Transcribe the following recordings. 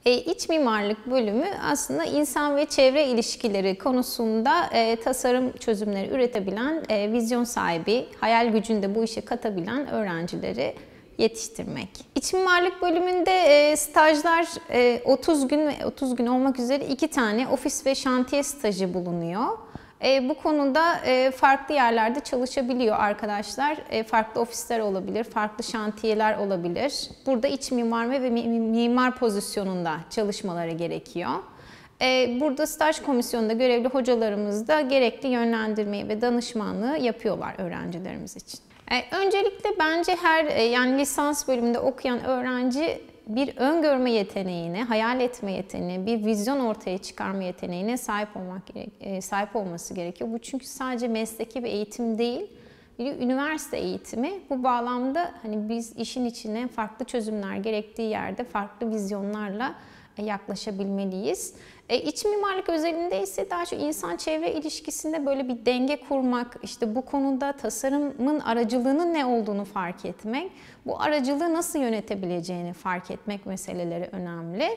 İç mimarlık bölümü aslında insan ve çevre ilişkileri konusunda tasarım çözümleri üretebilen, vizyon sahibi, hayal gücünü de bu işe katabilen öğrencileri yetiştirmek. İç mimarlık bölümünde stajlar 30 gün ve 30 gün olmak üzere 2 tane ofis ve şantiye stajı bulunuyor. Bu konuda farklı yerlerde çalışabiliyor arkadaşlar. Farklı ofisler olabilir, farklı şantiyeler olabilir. Burada iç mimar ve mimar pozisyonunda çalışmaları gerekiyor. Burada staj komisyonunda görevli hocalarımız da gerekli yönlendirmeyi ve danışmanlığı yapıyorlar öğrencilerimiz için. Öncelikle bence yani lisans bölümünde okuyan öğrenci bir öngörme yeteneğine, hayal etme yeteneğine, bir vizyon ortaya çıkarma yeteneğine sahip olması gerekiyor. Bu çünkü sadece mesleki bir eğitim değil, bir üniversite eğitimi. Bu bağlamda hani biz işin içine farklı çözümler gerektiği yerde farklı vizyonlarla yaklaşabilmeliyiz. İç mimarlık özelinde ise daha çok insan-çevre ilişkisinde böyle bir denge kurmak, işte bu konuda tasarımın aracılığının ne olduğunu fark etmek, bu aracılığı nasıl yönetebileceğini fark etmek meseleleri önemli.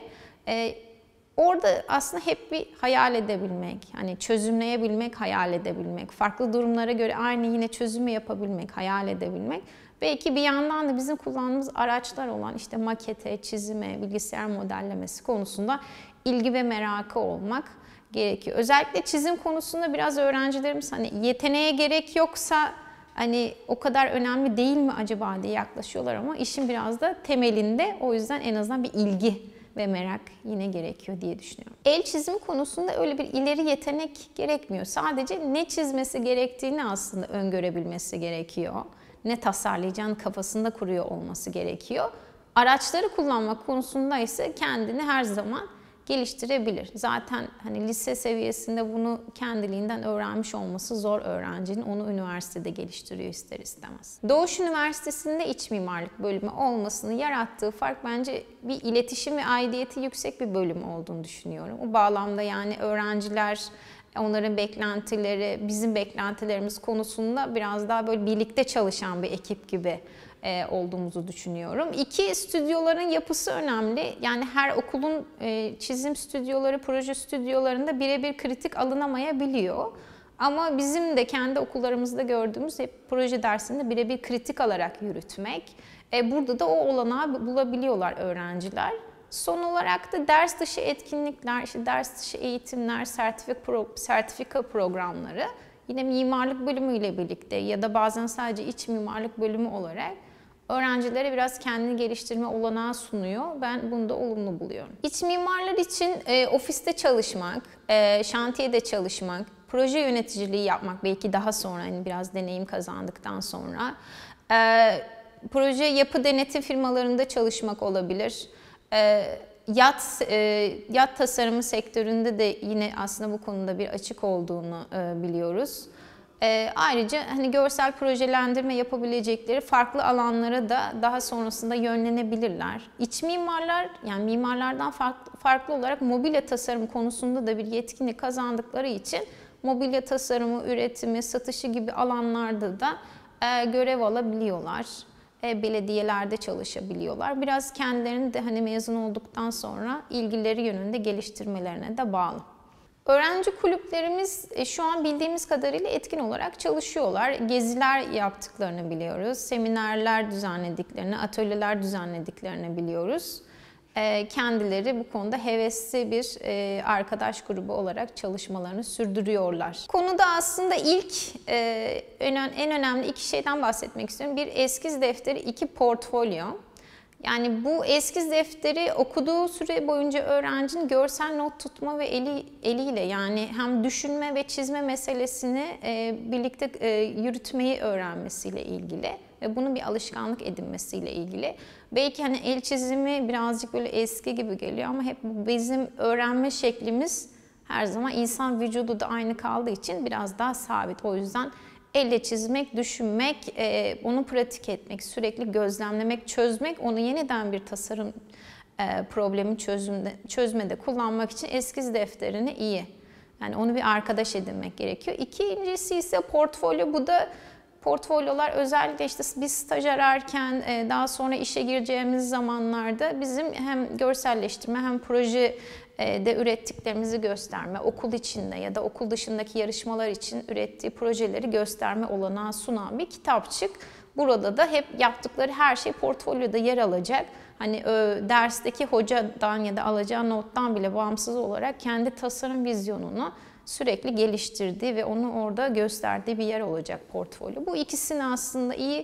Orada aslında hep bir hayal edebilmek, hani çözümleyebilmek, hayal edebilmek, farklı durumlara göre aynı yine çözümü yapabilmek, hayal edebilmek. Belki bir yandan da bizim kullandığımız araçlar olan işte makete, çizime, bilgisayar modellemesi konusunda ilgi ve merakı olmak gerekiyor. Özellikle çizim konusunda biraz öğrencilerimiz hani yeteneğe gerek yoksa hani o kadar önemli değil mi acaba diye yaklaşıyorlar ama işin biraz da temelinde, o yüzden en azından bir ilgi ve merak yine gerekiyor diye düşünüyorum. El çizimi konusunda öyle bir ileri yetenek gerekmiyor. Sadece ne çizmesi gerektiğini aslında öngörebilmesi gerekiyor. Ne tasarlayacağını kafasında kuruyor olması gerekiyor. Araçları kullanmak konusunda ise kendini her zaman geliştirebilir. Zaten hani lise seviyesinde bunu kendiliğinden öğrenmiş olması zor öğrencinin. Onu üniversitede geliştiriyor ister istemez. Doğuş Üniversitesi'nde iç mimarlık bölümü olmasının yarattığı fark bence bir iletişim ve aidiyeti yüksek bir bölüm olduğunu düşünüyorum. O bağlamda yani öğrenciler, onların beklentileri, bizim beklentilerimiz konusunda biraz daha böyle birlikte çalışan bir ekip gibi olduğumuzu düşünüyorum. Stüdyoların yapısı önemli. Yani her okulun çizim stüdyoları, proje stüdyolarında birebir kritik alınamayabiliyor. Ama bizim de kendi okullarımızda gördüğümüz hep proje dersinde birebir kritik alarak yürütmek. Burada da o olanağı bulabiliyorlar öğrenciler. Son olarak da ders dışı etkinlikler, işte ders dışı eğitimler, sertifika programları yine mimarlık bölümüyle birlikte ya da bazen sadece iç mimarlık bölümü olarak öğrencilere biraz kendini geliştirme olanağı sunuyor. Ben bunu da olumlu buluyorum. İç mimarlar için ofiste çalışmak, şantiyede çalışmak, proje yöneticiliği yapmak belki daha sonra hani biraz deneyim kazandıktan sonra, proje yapı denetim firmalarında çalışmak olabilir. Yat tasarımı sektöründe de yine aslında bu konuda bir açık olduğunu biliyoruz. Ayrıca hani görsel projelendirme yapabilecekleri farklı alanlara da daha sonrasında yönlenebilirler. İç mimarlar, yani mimarlardan farklı olarak mobilya tasarım konusunda da bir yetkinlik kazandıkları için mobilya tasarımı, üretimi, satışı gibi alanlarda da görev alabiliyorlar. Belediyelerde çalışabiliyorlar. Biraz kendilerini de hani mezun olduktan sonra ilgileri yönünde geliştirmelerine de bağlı. Öğrenci kulüplerimiz şu an bildiğimiz kadarıyla etkin olarak çalışıyorlar. Geziler yaptıklarını biliyoruz. Seminerler düzenlediklerini, atölyeler düzenlediklerini biliyoruz. Kendileri bu konuda hevesli bir arkadaş grubu olarak çalışmalarını sürdürüyorlar. Konuda aslında en önemli 2 şeyden bahsetmek istiyorum. Bir eskiz defteri, 2 portfolyo. Yani bu eskiz defteri okuduğu süre boyunca öğrencinin görsel not tutma ve eliyle yani hem düşünme ve çizme meselesini birlikte yürütmeyi öğrenmesiyle ilgili ve bunun bir alışkanlık edinmesiyle ilgili. Belki hani el çizimi birazcık böyle eski gibi geliyor ama hep bizim öğrenme şeklimiz her zaman insan vücudu da aynı kaldığı için biraz daha sabit. O yüzden elle çizmek, düşünmek, onu pratik etmek, sürekli gözlemlemek, çözmek, onu yeniden bir tasarım problemi çözmede kullanmak için eskiz defterini iyi. Yani onu bir arkadaş edinmek gerekiyor. İkincisi ise portfolyo. Bu da portfolyolar özellikle işte biz staj ararken daha sonra işe gireceğimiz zamanlarda bizim hem görselleştirme hem proje de ürettiklerimizi gösterme, okul içinde ya da okul dışındaki yarışmalar için ürettiği projeleri gösterme olanağı sunan bir kitapçık. Burada da hep yaptıkları her şey portfolyoda yer alacak. Hani dersteki hocadan ya da alacağı nottan bile bağımsız olarak kendi tasarım vizyonunu sürekli geliştirdiği ve onu orada gösterdiği bir yer olacak portfolyo. Bu ikisini aslında iyi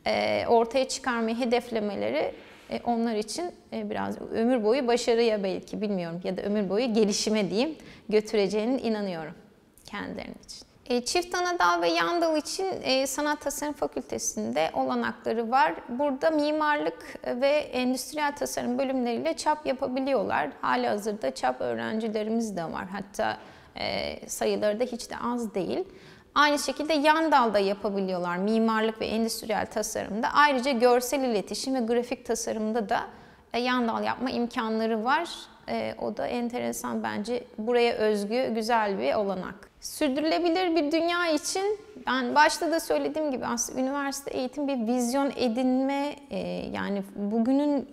ortaya çıkarmayı hedeflemeleri onlar için biraz ömür boyu başarıya belki bilmiyorum ya da ömür boyu gelişime diyeyim götüreceğine inanıyorum kendilerinin için. Çift anadal ve yan dal için Sanat Tasarım Fakültesi'nde olanakları var. Burada mimarlık ve endüstriyel tasarım bölümleriyle çap yapabiliyorlar. Halihazırda çap öğrencilerimiz de var. Hatta sayıları da hiç de az değil. Aynı şekilde yan dalda yapabiliyorlar mimarlık ve endüstriyel tasarımda. Ayrıca görsel iletişim ve grafik tasarımda da yan dal yapma imkanları var. O da enteresan bence. Buraya özgü güzel bir olanak. Sürdürülebilir bir dünya için ben başta da söylediğim gibi aslında üniversite eğitim bir vizyon edinme yani bugünün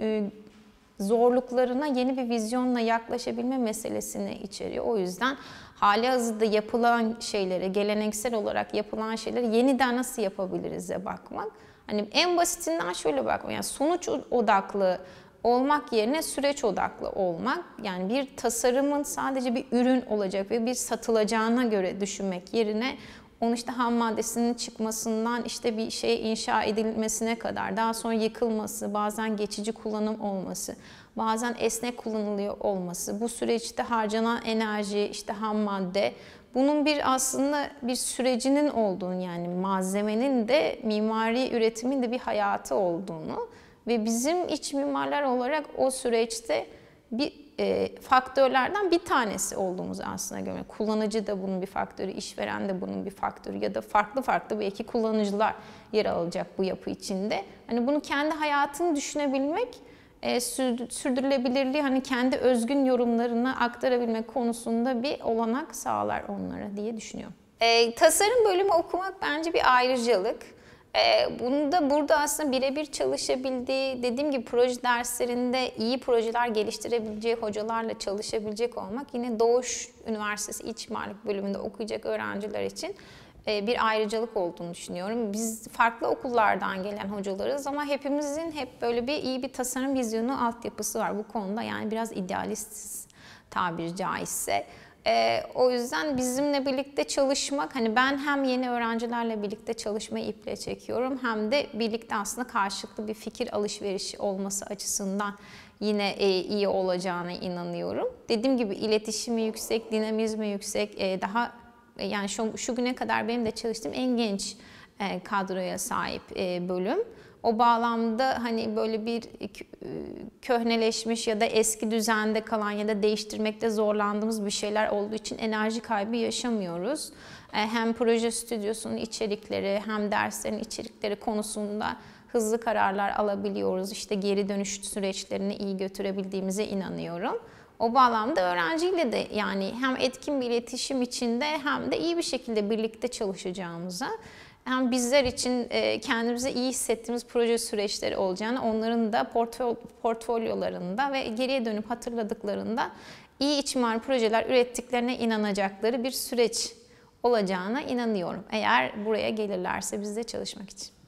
zorluklarına yeni bir vizyonla yaklaşabilme meselesini içeriyor. O yüzden halihazırda yapılan şeyleri, geleneksel olarak yapılan şeyleri yeniden nasıl yapabiliriz'e bakmak. Hani en basitinden şöyle bakmak, yani sonuç odaklı olmak yerine süreç odaklı olmak. Yani bir tasarımın sadece bir ürün olacak ve bir satılacağına göre düşünmek yerine onun işte ham maddesinin çıkmasından işte bir şey inşa edilmesine kadar, daha sonra yıkılması, bazen geçici kullanım olması, bazen esnek kullanılıyor olması, bu süreçte harcanan enerji, işte ham madde, bunun bir aslında bir sürecinin olduğunu, yani malzemenin de mimari üretimin de bir hayatı olduğunu ve bizim iç mimarlar olarak o süreçte bir faktörlerden bir tanesi olduğumuzu aslında görmek. Kullanıcı da bunun bir faktörü, işveren de bunun bir faktörü ya da farklı belki kullanıcılar yer alacak bu yapı içinde. Hani bunu kendi hayatını düşünebilmek, sürdürülebilirliği hani kendi özgün yorumlarını aktarabilmek konusunda bir olanak sağlar onlara diye düşünüyorum. Tasarım bölümü okumak bence bir ayrıcalık. Bunu da burada aslında birebir çalışabildiği, dediğim gibi proje derslerinde iyi projeler geliştirebileceği hocalarla çalışabilecek olmak yine Doğuş Üniversitesi İç Mimarlık bölümünde okuyacak öğrenciler için bir ayrıcalık olduğunu düşünüyorum. Biz farklı okullardan gelen hocalarız ama hepimizin hep böyle iyi bir tasarım vizyonu altyapısı var bu konuda, yani biraz idealistiz tabiri caizse. O yüzden bizimle birlikte çalışmak, hani ben hem yeni öğrencilerle birlikte çalışmayı iple çekiyorum hem de birlikte aslında karşılıklı bir fikir alışverişi olması açısından yine iyi olacağına inanıyorum. Dediğim gibi iletişimi yüksek, dinamizmi yüksek, daha yani şu güne kadar benim de çalıştığım en genç kadroya sahip bölüm. O bağlamda hani böyle bir köhneleşmiş ya da eski düzende kalan ya da değiştirmekte zorlandığımız bir şeyler olduğu için enerji kaybı yaşamıyoruz. Hem proje stüdyosunun içerikleri hem derslerin içerikleri konusunda hızlı kararlar alabiliyoruz. İşte geri dönüş süreçlerini iyi götürebildiğimize inanıyorum. O bağlamda öğrenciyle de yani hem etkin bir iletişim içinde hem de iyi bir şekilde birlikte çalışacağımıza, hem bizler için kendimizi iyi hissettiğimiz proje süreçleri olacağını, onların da portfolyolarında ve geriye dönüp hatırladıklarında iyi iç mimar projeler ürettiklerine inanacakları bir süreç olacağına inanıyorum. Eğer buraya gelirlerse bizde çalışmak için.